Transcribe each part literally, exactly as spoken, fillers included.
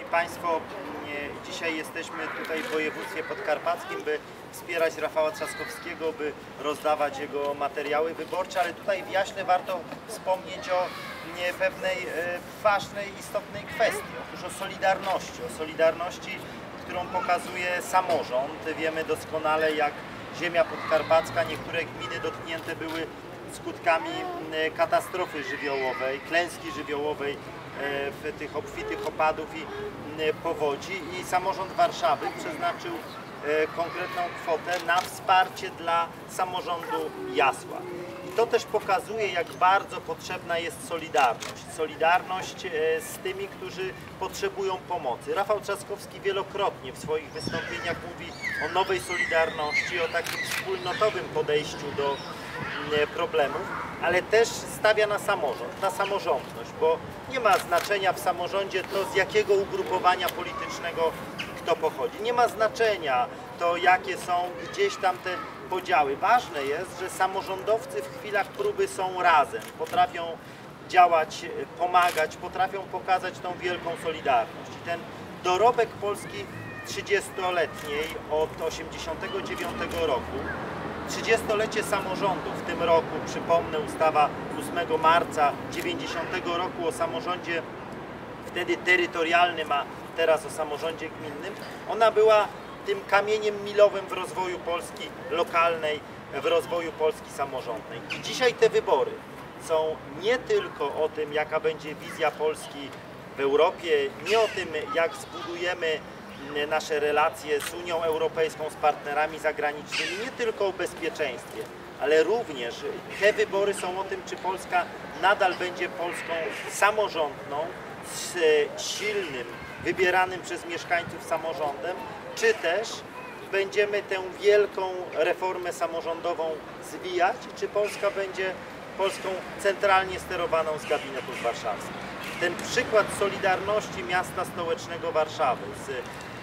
Państwo, dzisiaj jesteśmy tutaj w województwie podkarpackim, by wspierać Rafała Trzaskowskiego, by rozdawać jego materiały wyborcze, ale tutaj w Jaśle warto wspomnieć o pewnej ważnej, istotnej kwestii, otóż o solidarności, o solidarności, którą pokazuje samorząd. Wiemy doskonale, jak ziemia podkarpacka, niektóre gminy dotknięte były skutkami katastrofy żywiołowej, klęski żywiołowej, w tych obfitych opadów i powodzi, i samorząd Warszawy przeznaczył konkretną kwotę na wsparcie dla samorządu Jasła. I to też pokazuje, jak bardzo potrzebna jest solidarność. Solidarność z tymi, którzy potrzebują pomocy. Rafał Trzaskowski wielokrotnie w swoich wystąpieniach mówi o nowej solidarności, o takim wspólnotowym podejściu do problemów, ale też stawia na samorząd, na samorządność, bo nie ma znaczenia w samorządzie to, z jakiego ugrupowania politycznego kto pochodzi. Nie ma znaczenia to, jakie są gdzieś tam te podziały. Ważne jest, że samorządowcy w chwilach próby są razem, potrafią działać, pomagać, potrafią pokazać tą wielką solidarność. I ten dorobek Polski trzydziestoletniej od osiemdziesiątego dziewiątego roku, trzydziestolecie samorządu w tym roku, przypomnę, ustawa ósmego marca dziewięćdziesiątego roku o samorządzie wtedy terytorialnym, a teraz o samorządzie gminnym, ona była tym kamieniem milowym w rozwoju Polski lokalnej, w rozwoju Polski samorządnej. I dzisiaj te wybory są nie tylko o tym, jaka będzie wizja Polski w Europie, nie o tym, jak zbudujemy nasze relacje z Unią Europejską, z partnerami zagranicznymi, nie tylko o bezpieczeństwie, ale również te wybory są o tym, czy Polska nadal będzie Polską samorządną, z silnym, wybieranym przez mieszkańców samorządem, czy też będziemy tę wielką reformę samorządową zwijać, czy Polska będzie Polską centralnie sterowaną z gabinetów warszawskich. Ten przykład solidarności miasta stołecznego Warszawy z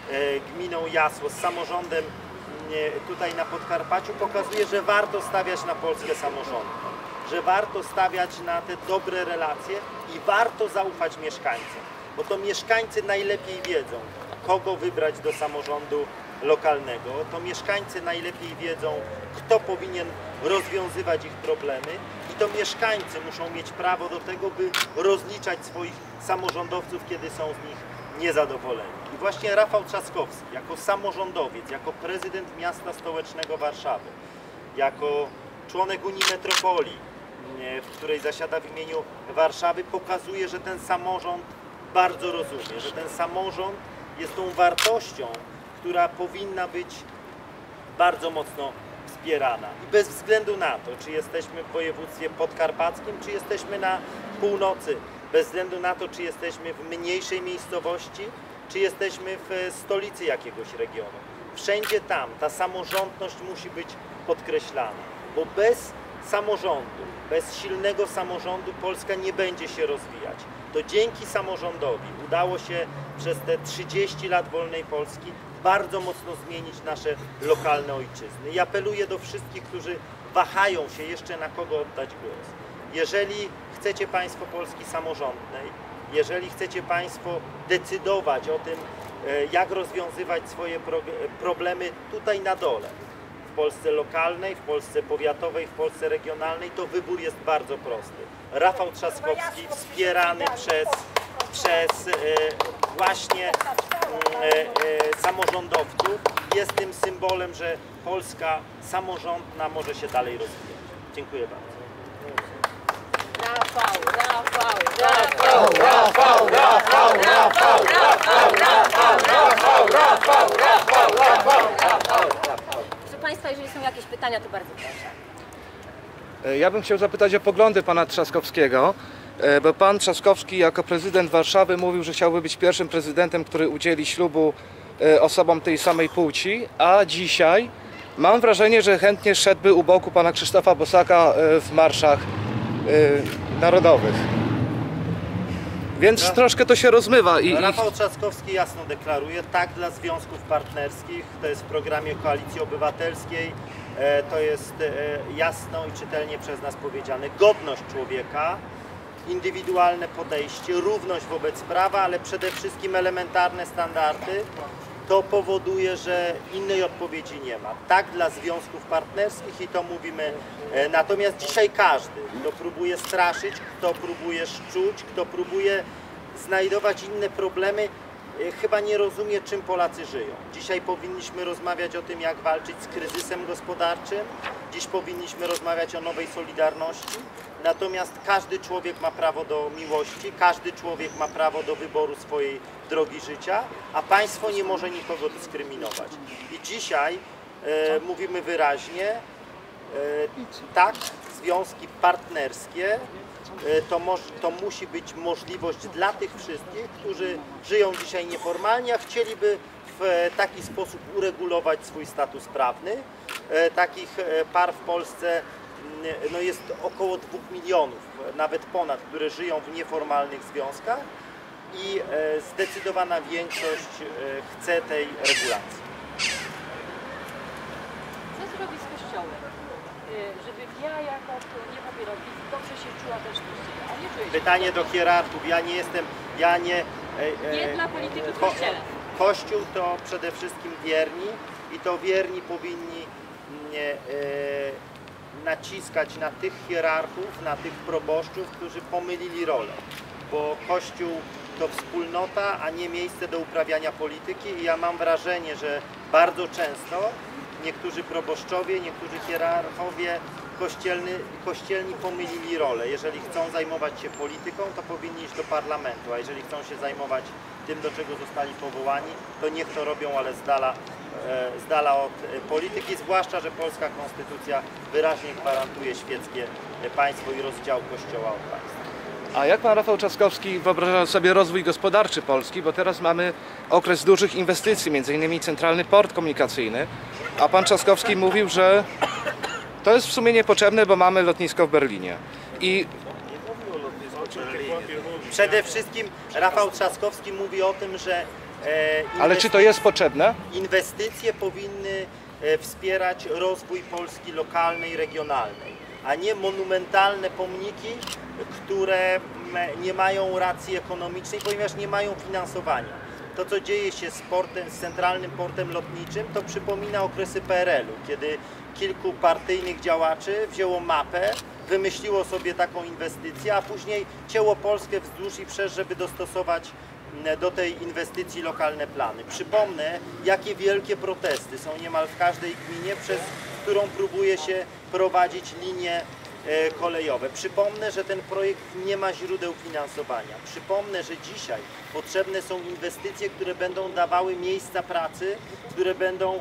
gminą Jasło, z samorządem tutaj na Podkarpaciu pokazuje, że warto stawiać na Polskę samorządną, że warto stawiać na te dobre relacje i warto zaufać mieszkańcom, bo to mieszkańcy najlepiej wiedzą, kogo wybrać do samorządu lokalnego, to mieszkańcy najlepiej wiedzą, kto powinien rozwiązywać ich problemy, i to mieszkańcy muszą mieć prawo do tego, by rozliczać swoich samorządowców, kiedy są z nich niezadowoleni. I właśnie Rafał Trzaskowski, jako samorządowiec, jako prezydent miasta stołecznego Warszawy, jako członek Unii Metropolii, w której zasiada w imieniu Warszawy, pokazuje, że ten samorząd bardzo rozumie, że ten samorząd jest tą wartością, która powinna być bardzo mocno wspierana. I bez względu na to, czy jesteśmy w województwie podkarpackim, czy jesteśmy na północy, bez względu na to, czy jesteśmy w mniejszej miejscowości, czy jesteśmy w stolicy jakiegoś regionu. Wszędzie tam ta samorządność musi być podkreślana, bo bez samorządu, bez silnego samorządu Polska nie będzie się rozwijać. To dzięki samorządowi udało się przez te trzydzieści lat wolnej Polski bardzo mocno zmienić nasze lokalne ojczyzny. I apeluję do wszystkich, którzy wahają się jeszcze, na kogo oddać głos. Jeżeli chcecie Państwo Polski samorządnej, jeżeli chcecie Państwo decydować o tym, jak rozwiązywać swoje problemy tutaj na dole, w Polsce lokalnej, w Polsce powiatowej, w Polsce regionalnej, to wybór jest bardzo prosty. Rafał Trzaskowski, wspierany przez, przez e, właśnie e, e, samorządowców, jest tym symbolem, że Polska samorządna może się dalej rozwijać. Dziękuję bardzo. Rafał, Rafał, Rafał, Rafał, Rafał, Rafał, Rafał, Rafał, Rafał, Rafał, Rafał, Rafał. Proszę Państwa, jeżeli są jakieś pytania, to bardzo proszę. Ja bym chciał zapytać o poglądy pana Trzaskowskiego, bo pan Trzaskowski jako prezydent Warszawy mówił, że chciałby być pierwszym prezydentem, który udzieli ślubu osobom tej samej płci, a dzisiaj mam wrażenie, że chętnie szedłby u boku pana Krzysztofa Bosaka w marszach narodowych. Więc no, troszkę to się rozmywa. I, Rafał Trzaskowski jasno deklaruje tak dla związków partnerskich, to jest w programie Koalicji Obywatelskiej, to jest jasno i czytelnie przez nas powiedziane. Godność człowieka indywidualne podejście, równość wobec prawa, ale przede wszystkim elementarne standardy, to powoduje, że innej odpowiedzi nie ma. Tak dla związków partnerskich i to mówimy. Natomiast dzisiaj każdy, kto próbuje straszyć, kto próbuje szczuć, kto próbuje znajdować inne problemy, chyba nie rozumie, czym Polacy żyją. Dzisiaj powinniśmy rozmawiać o tym, jak walczyć z kryzysem gospodarczym. Dziś powinniśmy rozmawiać o nowej solidarności. Natomiast każdy człowiek ma prawo do miłości, każdy człowiek ma prawo do wyboru swojej drogi życia, a państwo nie może nikogo dyskryminować. I dzisiaj e, mówimy wyraźnie, e, tak, związki partnerskie To, moż, to musi być możliwość dla tych wszystkich, którzy żyją dzisiaj nieformalnie, a chcieliby w taki sposób uregulować swój status prawny. Takich par w Polsce no jest około dwóch milionów, nawet ponad, które żyją w nieformalnych związkach i zdecydowana większość chce tej regulacji. Co zrobić z Kościołem? Żeby ja jako niepapierowiec dobrze się czuła też w Kościele, a nie czuję się. Pytanie do hierarchów. Ja nie jestem, ja nie... E, Nie dla polityki w ko, Kościele. Kościół to przede wszystkim wierni i to wierni powinni nie, e, naciskać na tych hierarchów, na tych proboszczów, którzy pomylili rolę. Bo Kościół to wspólnota, a nie miejsce do uprawiania polityki i ja mam wrażenie, że bardzo często niektórzy proboszczowie, niektórzy hierarchowie kościelni, kościelni pomylili rolę. Jeżeli chcą zajmować się polityką, to powinni iść do parlamentu, a jeżeli chcą się zajmować tym, do czego zostali powołani, to niech to robią, ale z dala, e, z dala od polityki, zwłaszcza, że polska konstytucja wyraźnie gwarantuje świeckie państwo i rozdział Kościoła od państwa. A jak pan Rafał Trzaskowski wyobraża sobie rozwój gospodarczy Polski, bo teraz mamy okres dużych inwestycji, między innymi Centralny Port Komunikacyjny, a pan Trzaskowski mówił, że to jest w sumie niepotrzebne, bo mamy lotnisko w Berlinie. I przede wszystkim Rafał Trzaskowski mówi o tym, że e, ale czy to jest potrzebne? Inwestycje powinny e, wspierać rozwój Polski lokalnej, regionalnej, a nie monumentalne pomniki, które nie mają racji ekonomicznej, ponieważ nie mają finansowania. To, co dzieje się z portem, z Centralnym Portem Lotniczym, to przypomina okresy P R L u, kiedy kilku partyjnych działaczy wzięło mapę, wymyśliło sobie taką inwestycję, a później cięło Polskę wzdłuż i wszerz, żeby dostosować do tej inwestycji lokalne plany. Przypomnę, jakie wielkie protesty są niemal w każdej gminie, przez którą próbuje się prowadzić linie kolejowe. Przypomnę, że ten projekt nie ma źródeł finansowania. Przypomnę, że dzisiaj potrzebne są inwestycje, które będą dawały miejsca pracy, które będą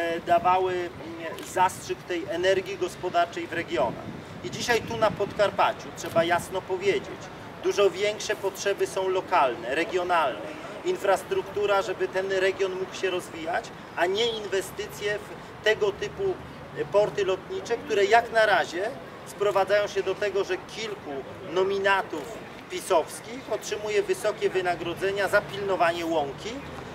dawały zastrzyk tej energii gospodarczej w regionach. I dzisiaj tu na Podkarpaciu trzeba jasno powiedzieć, dużo większe potrzeby są lokalne, regionalne. Infrastruktura, żeby ten region mógł się rozwijać, a nie inwestycje w tego typu porty lotnicze, które jak na razie sprowadzają się do tego, że kilku nominatów pisowskich otrzymuje wysokie wynagrodzenia za pilnowanie łąki,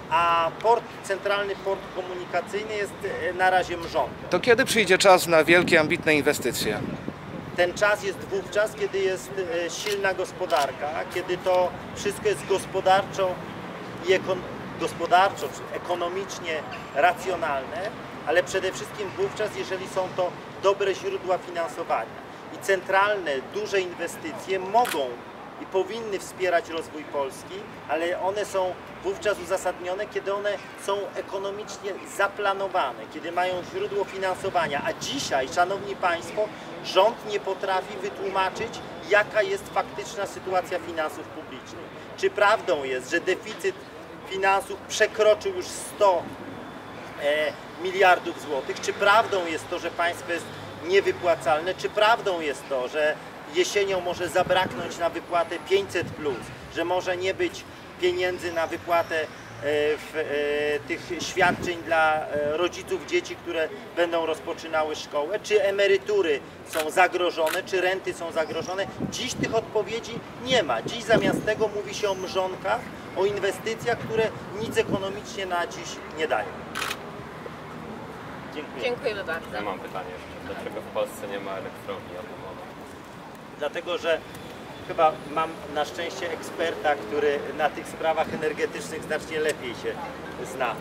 a port, Centralny Port Komunikacyjny jest na razie mrzonką. To kiedy przyjdzie czas na wielkie, ambitne inwestycje? Ten czas jest wówczas, kiedy jest silna gospodarka, kiedy to wszystko jest gospodarczo i ekon gospodarczo, czy ekonomicznie racjonalne, ale przede wszystkim wówczas, jeżeli są to dobre źródła finansowania. I centralne, duże inwestycje mogą i powinny wspierać rozwój Polski, ale one są wówczas uzasadnione, kiedy one są ekonomicznie zaplanowane, kiedy mają źródło finansowania. A dzisiaj, szanowni państwo, rząd nie potrafi wytłumaczyć, jaka jest faktyczna sytuacja finansów publicznych. Czy prawdą jest, że deficyt finansów przekroczył już sto miliardów złotych? Czy prawdą jest to, że państwo jest niewypłacalne? Czy prawdą jest to, że jesienią może zabraknąć na wypłatę pięćset plus, że może nie być pieniędzy na wypłatę w, tych świadczeń dla rodziców dzieci, które będą rozpoczynały szkołę? Czy emerytury są zagrożone, czy renty są zagrożone? Dziś tych odpowiedzi nie ma. Dziś zamiast tego mówi się o mrzonkach, o inwestycjach, które nic ekonomicznie na dziś nie dają. Dziękuję. Dziękujemy bardzo. Ja mam pytanie jeszcze. Dlaczego w Polsce nie ma elektrowni atomowej? Dlatego, że chyba mam na szczęście eksperta, który na tych sprawach energetycznych znacznie lepiej się zna.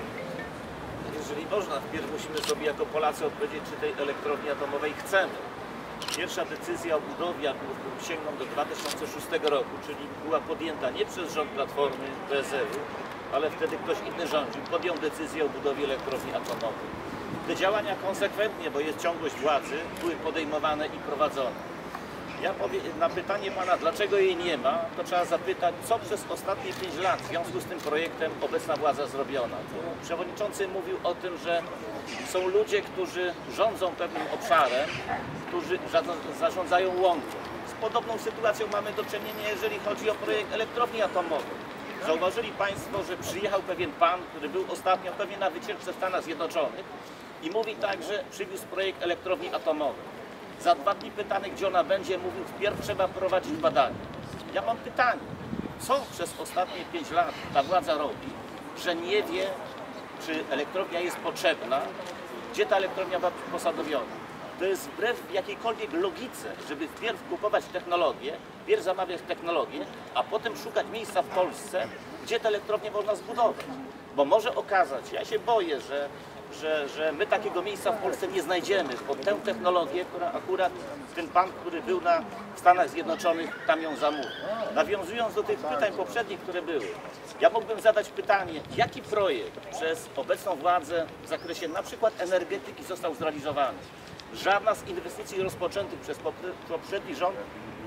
Jeżeli można, wpierw musimy sobie jako Polacy odpowiedzieć, czy tej elektrowni atomowej chcemy. Pierwsza decyzja o budowie, jaką sięgną do dwa tysiące szóstego roku, czyli była podjęta nie przez rząd Platformy, P S L u, ale wtedy ktoś inny rządził, podjął decyzję o budowie elektrowni atomowej. Te działania konsekwentnie, bo jest ciągłość władzy, były podejmowane i prowadzone. Ja powiem, na pytanie pana, dlaczego jej nie ma, to trzeba zapytać, co przez ostatnie pięć lat w związku z tym projektem obecna władza zrobiona. Przewodniczący mówił o tym, że są ludzie, którzy rządzą pewnym obszarem, którzy zarządzają łąką. Z podobną sytuacją mamy do czynienia, jeżeli chodzi o projekt elektrowni atomowej. Zauważyli państwo, że przyjechał pewien pan, który był ostatnio pewnie na wycieczce w Stanach Zjednoczonych i mówi tak, że przywiózł projekt elektrowni atomowej. Za dwa dni pytany, gdzie ona będzie, mówił, wpierw trzeba prowadzić badania. Ja mam pytanie, co przez ostatnie pięć lat ta władza robi, że nie wie, czy elektrownia jest potrzebna, gdzie ta elektrownia ma posadowiona. To jest wbrew jakiejkolwiek logice, żeby wpierw kupować technologię, wpierw zamawiać technologię, a potem szukać miejsca w Polsce, gdzie tę elektrownię można zbudować. Bo może okazać, ja się boję, że Że, że my takiego miejsca w Polsce nie znajdziemy, bo tę technologię, która akurat ten pan, który był na Stanach Zjednoczonych, tam ją zamówił. Nawiązując do tych pytań poprzednich, które były, ja mógłbym zadać pytanie, jaki projekt przez obecną władzę w zakresie na przykład energetyki został zrealizowany. Żadna z inwestycji rozpoczętych przez poprzedni rząd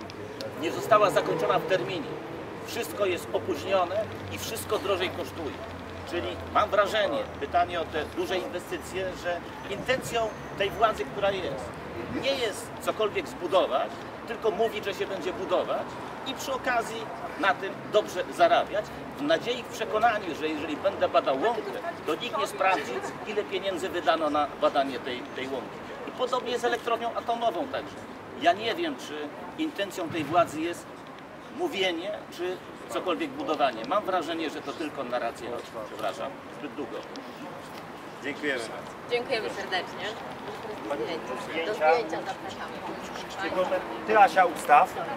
nie została zakończona w terminie. Wszystko jest opóźnione i wszystko drożej kosztuje. Czyli mam wrażenie, pytanie o te duże inwestycje, że intencją tej władzy, która jest, nie jest cokolwiek zbudować, tylko mówić, że się będzie budować i przy okazji na tym dobrze zarabiać, w nadziei, w przekonaniu, że jeżeli będę badał łąkę, to nikt nie sprawdzi, ile pieniędzy wydano na badanie tej, tej łąki. I podobnie jest z elektrownią atomową także. Ja nie wiem, czy intencją tej władzy jest mówienie, czy cokolwiek budowanie. Mam wrażenie, że to tylko narracja. Przepraszam, zbyt długo. Dziękujemy. Dziękujemy serdecznie. Do Zdjęcia. zdjęcia zapraszamy. Tylko, że ty, Asia, ustaw.